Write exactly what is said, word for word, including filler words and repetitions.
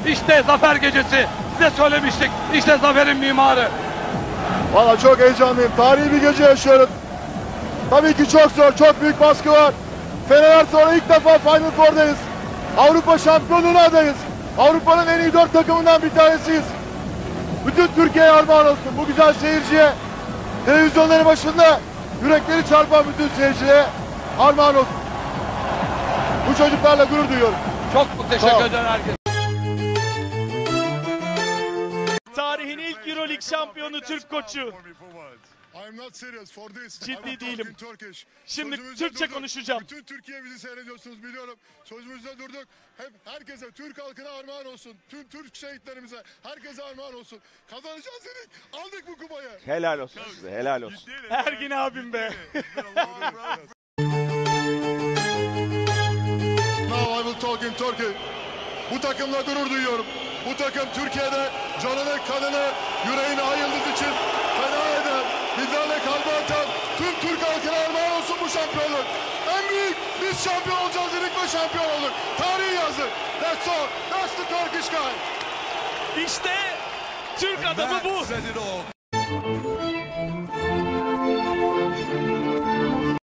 İşte zafer gecesi. Size söylemiştik. İşte zaferin mimarı. Valla çok heyecanlıyım. Tarihi bir gece yaşıyoruz. Tabii ki çok zor, çok büyük baskı var. Fener sonra ilk defa Final Four'dayız. Avrupa şampiyonluğuna adayız. Avrupa'nın en iyi dört takımından bir tanesiyiz. Bütün Türkiye'ye armağan olsun. Bu güzel seyirciye, televizyonların başında yürekleri çarpan bütün seyirciye armağan olsun. Bu çocuklarla gurur duyuyorum. Çok çok teşekkür ederim herkese. Tarihin ilk Euroleague şampiyonu Türk koçu. Ciddi değilim. Şimdi Türkçe konuşacağım. Bütün Türkiye bizi seyrediyorsunuz biliyorum. Sözümüzde durduk. Hep herkese, Türk halkına armağan olsun. Tüm Türk şehitlerimize, herkese armağan olsun. Kazanacağız dedik. Aldık bu kupayı. Helal olsun size, helal olsun. Ergin abim be. Now I will talk in Turkey. Bu takımla gurur duyuyorum. Bu takım Türkiye'de canını, kanını, yüreğini ay yıldız için feda eden, bizlerle kalbe atan tüm Türk halkına armağan olsun bu şampiyonluk. En büyük biz şampiyon olacağız dedik ve şampiyon olduk. Tarihi yazdı. That's all. That's the Turkish guy. İşte Türk adamı bu.